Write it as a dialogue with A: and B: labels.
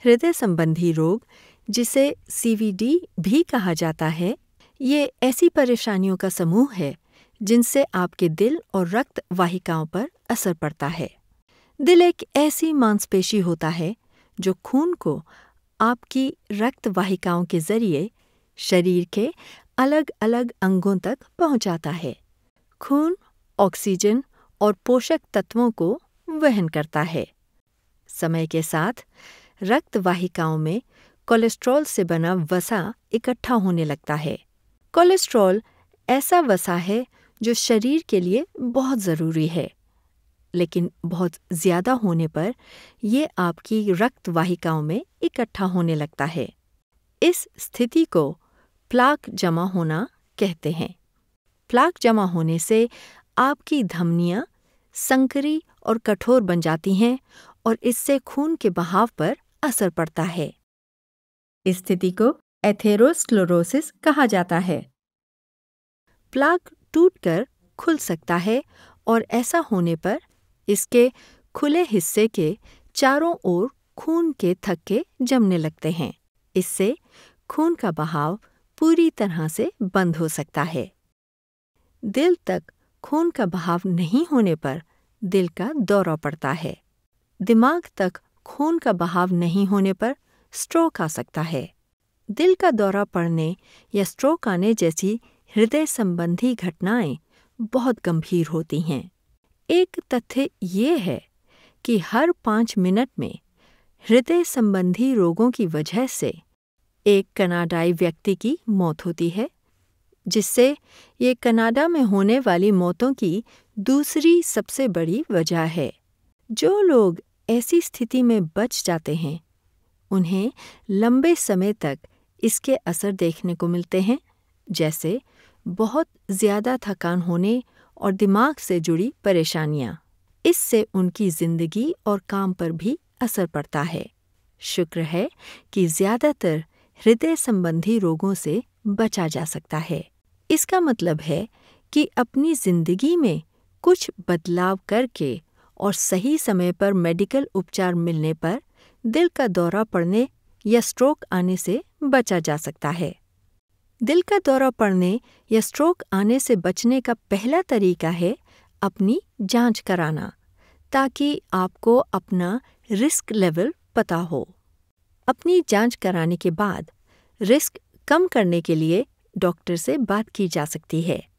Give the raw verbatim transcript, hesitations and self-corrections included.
A: हृदय संबंधी रोग, जिसे सी वी डी भी कहा जाता है, ये ऐसी परेशानियों का समूह है जिनसे आपके दिल और रक्त वाहिकाओं पर असर पड़ता है। दिल एक ऐसी मांसपेशी होता है जो खून को आपकी रक्त वाहिकाओं के जरिए शरीर के अलग अलग अंगों तक पहुंचाता है। खून ऑक्सीजन और पोषक तत्वों को वहन करता है। समय के साथ रक्त वाहिकाओं में कोलेस्ट्रॉल से बना वसा इकट्ठा होने लगता है। कोलेस्ट्रॉल ऐसा वसा है जो शरीर के लिए बहुत ज़रूरी है, लेकिन बहुत ज़्यादा होने पर ये आपकी रक्त वाहिकाओं में इकट्ठा होने लगता है। इस स्थिति को प्लाक जमा होना कहते हैं। प्लाक जमा होने से आपकी धमनियाँ संकरी और कठोर बन जाती हैं और इससे खून के बहाव पर असर पड़ता है। इस स्थिति को एथेरोस्क्लेरोसिस कहा जाता है। प्लाक टूटकर खुल सकता है और ऐसा होने पर इसके खुले हिस्से के चारों ओर खून के थक्के जमने लगते हैं। इससे खून का बहाव पूरी तरह से बंद हो सकता है। दिल तक खून का बहाव नहीं होने पर दिल का दौरा पड़ता है। दिमाग तक खून का बहाव नहीं होने पर स्ट्रोक आ सकता है। दिल का दौरा पड़ने या स्ट्रोक आने जैसी हृदय संबंधी घटनाएं बहुत गंभीर होती हैं। एक तथ्य ये है कि हर पाँच मिनट में हृदय संबंधी रोगों की वजह से एक कनाडाई व्यक्ति की मौत होती है, जिससे ये कनाडा में होने वाली मौतों की दूसरी सबसे बड़ी वजह है। जो लोग ऐसी स्थिति में बच जाते हैं, उन्हें लंबे समय तक इसके असर देखने को मिलते हैं, जैसे बहुत ज़्यादा थकान होने और दिमाग से जुड़ी परेशानियाँ। इससे उनकी जिंदगी और काम पर भी असर पड़ता है। शुक्र है कि ज़्यादातर हृदय संबंधी रोगों से बचा जा सकता है। इसका मतलब है कि अपनी जिंदगी में कुछ बदलाव करके और सही समय पर मेडिकल उपचार मिलने पर दिल का दौरा पड़ने या स्ट्रोक आने से बचा जा सकता है। दिल का दौरा पड़ने या स्ट्रोक आने से बचने का पहला तरीका है अपनी जांच कराना, ताकि आपको अपना रिस्क लेवल पता हो। अपनी जांच कराने के बाद रिस्क कम करने के लिए डॉक्टर से बात की जा सकती है।